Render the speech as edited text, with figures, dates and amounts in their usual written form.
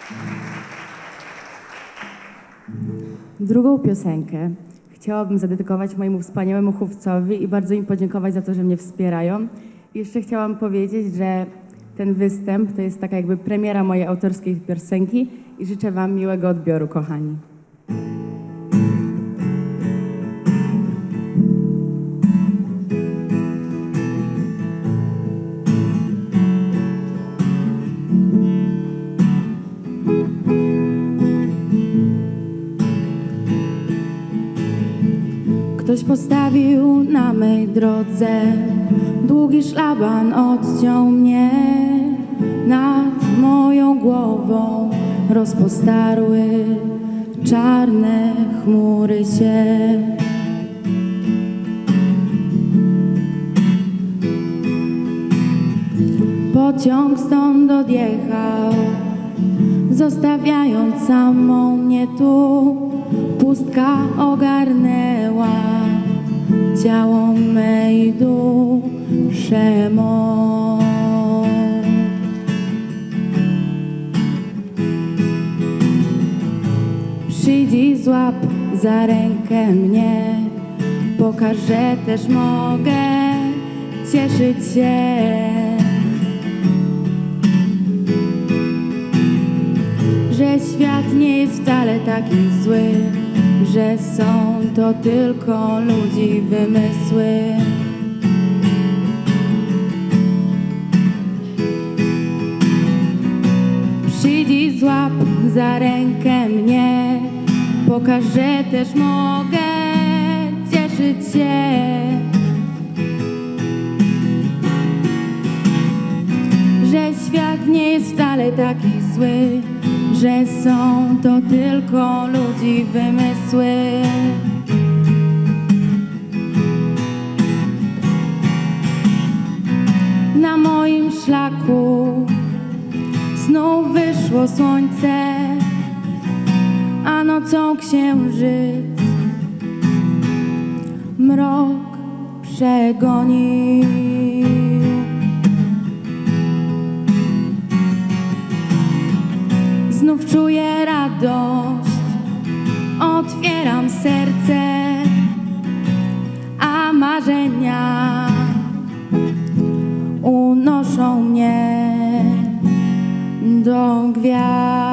Drugą piosenkę chciałabym zadedykować mojemu wspaniałemu chłopcowi i bardzo im podziękować za to, że mnie wspierają. I jeszcze chciałam powiedzieć, że ten występ to jest taka jakby premiera mojej autorskiej piosenki i życzę wam miłego odbioru, kochani. Ktoś postawił na mej drodze długi szlaban, odciął mnie. Nad moją głową rozpostarły czarne chmury się. Pociąg stąd odjechał, zostawiając samą mnie tu. Pustka ogarnęła ciało me i duszę mą. Przyjdź i złap za rękę mnie, pokaż, że też mogę cieszyć się. Że świat nie jest wcale taki zły, że są to tylko ludzi wymysły. Przyjdź i złap za rękę mnie, pokaż, że też mogę cieszyć się. Że świat nie jest wcale taki zły, że są to tylko ludzi wymysły. Na moim szlaku znów wyszło słońce, a nocą księżyc mrok przegonił. Znów czuję radość, otwieram serce, a marzenia unoszą mnie do gwiazd.